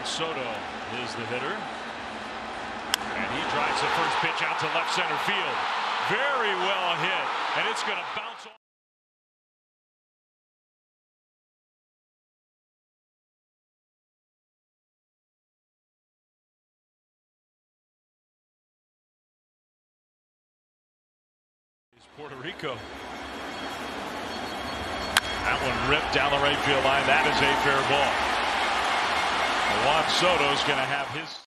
Soto is the hitter. And he drives the first pitch out to left center field. Very well hit. And it's going to bounce off. Puerto Rico. That one ripped down the right field line. That is a fair ball. Juan Soto's going to have his